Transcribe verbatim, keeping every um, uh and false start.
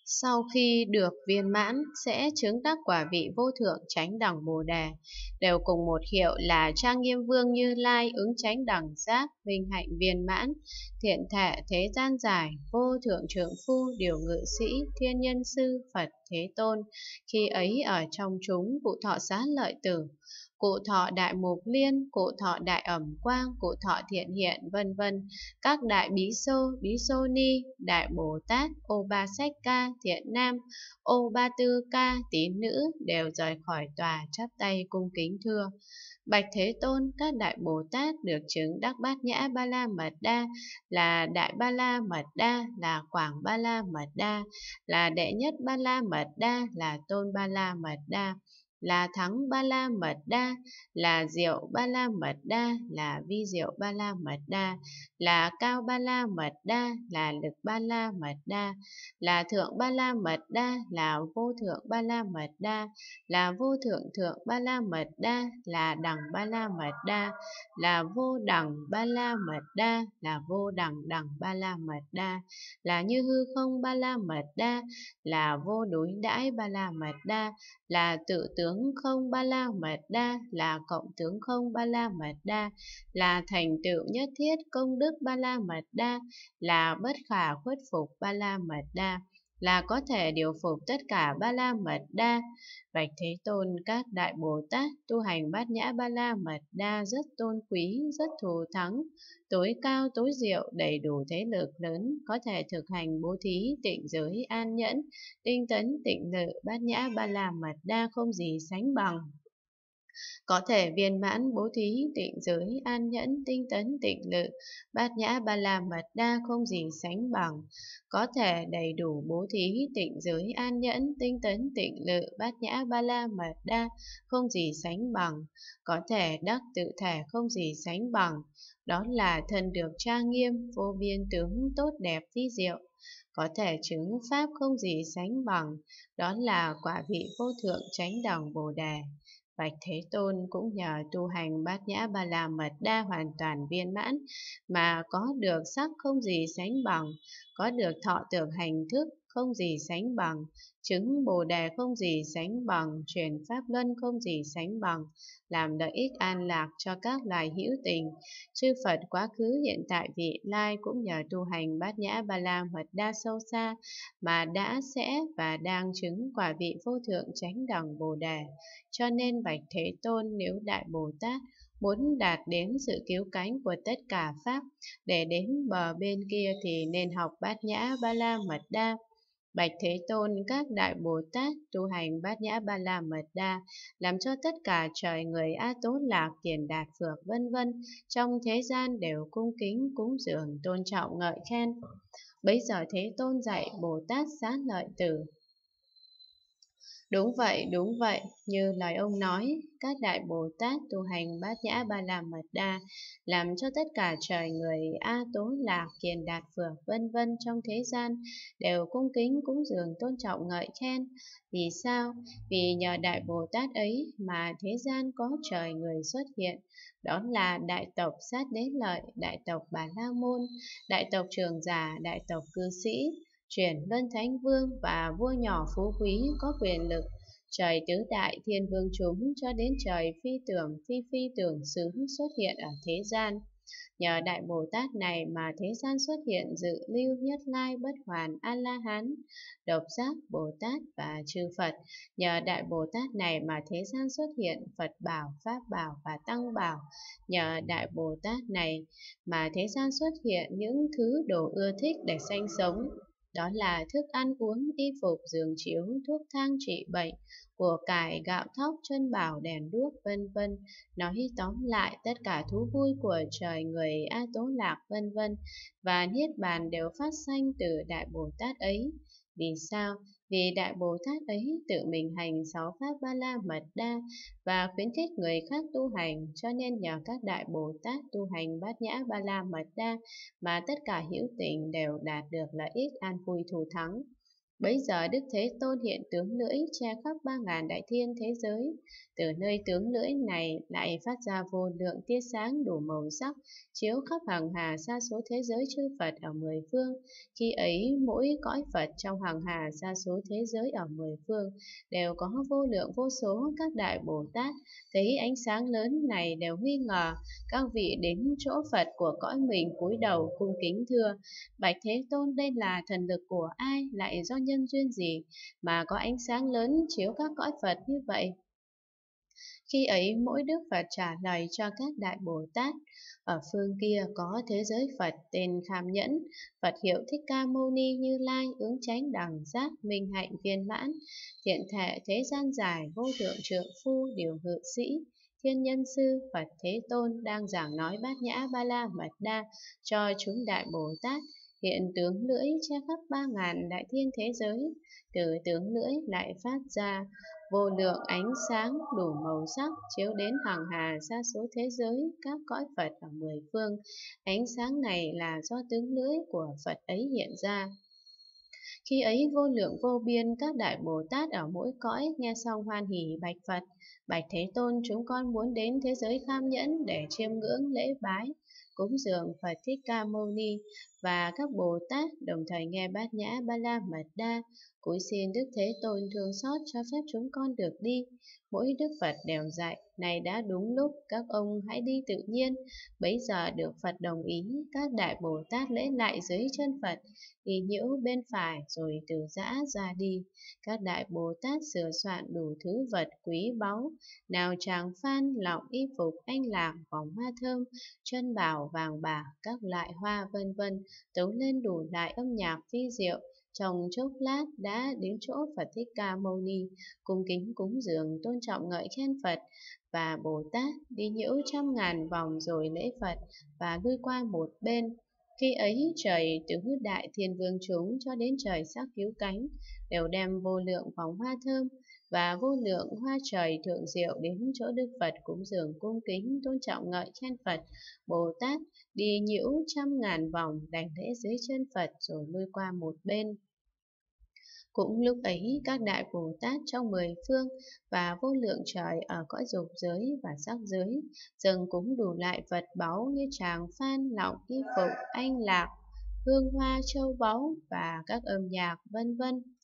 Sau khi được viên mãn sẽ chứng đắc quả vị vô thượng chánh đẳng Bồ Đề, đều cùng một hiệu là Trang Nghiêm Vương Như Lai ứng chánh đẳng giác, vinh hạnh viên mãn, thiện thệ thế gian giải, vô thượng trượng phu, điều ngự sĩ, thiên nhân sư, Phật Thế Tôn. Khi ấy ở trong chúng cụ thọ xá lợi tử, cụ thọ đại mục liên, cụ thọ đại ẩm quang, cụ thọ thiện hiện, vân vân. Các đại bí xô, bí xô ni, đại Bồ Tát, ô ba sách ca, thiện nam, ô ba tư ca, tín nữ đều rời khỏi tòa chắp tay cung kính thưa: Bạch Thế Tôn, các đại Bồ Tát được chứng đắc bát nhã ba la mật đa, là đại ba la mật đa, là quảng ba la mật đa, là đệ nhất ba la mật đa, là tôn ba la mật đa, là thắng ba la mật đa, là diệu ba la mật đa, là vi diệu ba la mật đa, là cao ba la mật đa, là lực ba la mật đa, là thượng ba la mật đa, là vô thượng ba la mật đa, là vô thượng thượng ba la mật đa, là đẳng ba la mật đa, là vô đẳng ba la mật đa, là vô đẳng đẳng ba la mật đa, là như hư không ba la mật đa, là vô đối đãi ba la mật đa, là tự tướng không ba la mật đa, là cộng tướng không ba la mật đa, là thành tựu nhất thiết công đức ba la mật đa, là bất khả khuất phục ba la mật đa, là có thể điều phục tất cả ba la mật đa. Bạch Thế Tôn, các đại Bồ Tát tu hành bát nhã ba la mật đa rất tôn quý, rất thù thắng, tối cao tối diệu, đầy đủ thế lực lớn, có thể thực hành bố thí, tịnh giới, an nhẫn, tinh tấn, tịnh lự, bát nhã ba la mật đa không gì sánh bằng. Có thể viên mãn bố thí, tịnh giới, an nhẫn, tinh tấn, tịnh lự, bát nhã ba la mật đa không gì sánh bằng. Có thể đầy đủ bố thí, tịnh giới, an nhẫn, tinh tấn, tịnh lự, bát nhã ba la mật đa không gì sánh bằng. Có thể đắc tự thể không gì sánh bằng. Đó là thân được trang nghiêm, vô biên tướng tốt đẹp vi diệu. Có thể chứng pháp không gì sánh bằng. Đó là quả vị vô thượng chánh đẳng Bồ Đề. Bạch Thế Tôn cũng nhờ tu hành bát nhã ba la mật đa hoàn toàn viên mãn mà có được sắc không gì sánh bằng, có được thọ tưởng hành thức không gì sánh bằng, chứng Bồ Đề không gì sánh bằng, truyền pháp luân không gì sánh bằng, làm lợi ích an lạc cho các loài hữu tình. Chư Phật quá khứ hiện tại vị lai cũng nhờ tu hành bát nhã ba la mật đa sâu xa mà đã sẽ và đang chứng quả vị vô thượng chánh đẳng Bồ Đề. Cho nên Bạch Thế Tôn, nếu Đại Bồ Tát muốn đạt đến sự cứu cánh của tất cả Pháp, để đến bờ bên kia thì nên học bát nhã ba la mật đa. Bạch Thế Tôn, các đại Bồ Tát tu hành bát nhã ba la mật đa, làm cho tất cả trời người A Tố Lạc, Kiền Đạt Phược vân vân trong thế gian đều cung kính cúng dường tôn trọng ngợi khen. Bấy giờ Thế Tôn dạy Bồ Tát Xá Lợi Tử: Đúng vậy, đúng vậy, như lời ông nói, các đại Bồ Tát tu hành bát nhã ba la mật đa, làm cho tất cả trời người A Tố Lạc, Kiền Đạt Phược vân vân trong thế gian đều cung kính cúng dường tôn trọng ngợi khen. Vì sao? Vì nhờ đại Bồ Tát ấy mà thế gian có trời người xuất hiện. Đó là đại tộc Sát Đế Lợi, đại tộc Bà La Môn, đại tộc Trường Giả, đại tộc Cư Sĩ, Chuyển Luân Thánh Vương và vua nhỏ phú quý có quyền lực, trời tứ đại thiên vương chúng cho đến trời phi tưởng phi phi tưởng xứ xuất hiện ở thế gian. Nhờ đại Bồ Tát này mà thế gian xuất hiện dự lưu, Nhất Lai, Bất Hoàn, A La Hán, Độc Giác Bồ Tát và chư Phật. Nhờ đại Bồ Tát này mà thế gian xuất hiện Phật bảo, Pháp bảo và Tăng bảo. Nhờ đại Bồ Tát này mà thế gian xuất hiện những thứ đồ ưa thích để sanh sống. Đó là thức ăn uống, y phục, giường chiếu, thuốc thang trị bệnh, của cải, gạo thóc, chân bảo, đèn đuốc, vân vân. Nói tóm lại, tất cả thú vui của trời người A Tố Lạc vân vân và niết bàn đều phát sanh từ đại Bồ Tát ấy. Vì sao? Vì đại Bồ Tát ấy tự mình hành sáu pháp ba la mật đa và khuyến khích người khác tu hành, cho nên nhờ các đại Bồ Tát tu hành bát nhã ba la mật đa mà tất cả hữu tình đều đạt được lợi ích an vui thù thắng. Bấy giờ Đức Thế Tôn hiện tướng lưỡi che khắp ba ngàn đại thiên thế giới. Từ nơi tướng lưỡi này lại phát ra vô lượng tia sáng đủ màu sắc, chiếu khắp hằng hà sa số thế giới chư Phật ở mười phương. Khi ấy mỗi cõi Phật trong hằng hà sa số thế giới ở mười phương đều có vô lượng vô số các đại Bồ Tát. Thấy ánh sáng lớn này đều nghi ngờ, các vị đến chỗ Phật của cõi mình cúi đầu cung kính thưa: Bạch Thế Tôn, đây là thần lực của ai, lại do nhân duyên gì mà có ánh sáng lớn chiếu các cõi Phật như vậy? Khi ấy mỗi Đức Phật trả lời cho các đại Bồ Tát: Ở phương kia có thế giới Phật tên Kham Nhẫn, Phật hiệu Thích Ca Mâu Ni Như Lai, ứng chánh đẳng giác, minh hạnh viên mãn, thiện thể thế gian dài, vô thượng trượng phu, điều ngự sĩ, thiên nhân sư. Phật Thế Tôn đang giảng nói bát nhã ba la mật đa cho chúng đại Bồ Tát. Hiện tướng lưỡi che khắp ba ngàn đại thiên thế giới. Từ tướng lưỡi lại phát ra vô lượng ánh sáng đủ màu sắc, chiếu đến hằng hà sa số thế giới các cõi Phật ở mười phương. Ánh sáng này là do tướng lưỡi của Phật ấy hiện ra. Khi ấy vô lượng vô biên các đại Bồ Tát ở mỗi cõi nghe xong hoan hỉ bạch Phật: Bạch Thế Tôn, chúng con muốn đến thế giới Kham Nhẫn để chiêm ngưỡng lễ bái cúng dường Phật Thích Ca Mâu Ni và các Bồ Tát, đồng thời nghe bát nhã ba la mật đa, cúi xin Đức Thế Tôn thương xót cho phép chúng con được đi. Mỗi Đức Phật đều dạy: Này đã đúng lúc, các ông hãy đi tự nhiên. Bấy giờ được Phật đồng ý, các đại Bồ Tát lễ lại dưới chân Phật, đi nhiễu bên phải rồi từ giã ra đi. Các đại Bồ Tát sửa soạn đủ thứ vật quý báu, nào tràng phan, lọng, y phục, anh lạc, vòng hoa thơm, chân bảo, vàng bạc, các loại hoa vân vân, tấu lên đủ loại âm nhạc phi diệu. Trong chốc lát đã đến chỗ Phật Thích Ca Mâu Ni, cung kính cúng dường, tôn trọng ngợi khen Phật và Bồ Tát, đi nhiễu trăm ngàn vòng rồi lễ Phật và lui qua một bên. Khi ấy trời từ đại thiên vương chúng cho đến trời sắc cứu cánh đều đem vô lượng vòng hoa thơm và vô lượng hoa trời thượng diệu đến chỗ Đức Phật cúng dường, cung kính tôn trọng ngợi khen Phật Bồ Tát, đi nhiễu trăm ngàn vòng đảnh lễ dưới chân Phật rồi lui qua một bên. Cũng lúc ấy các đại Bồ Tát trong mười phương và vô lượng trời ở cõi dục giới và sắc giới dâng cúng đủ loại vật báu như tràng phan, lọng, y phục, anh lạc, hương hoa, châu báu và các âm nhạc vân vân.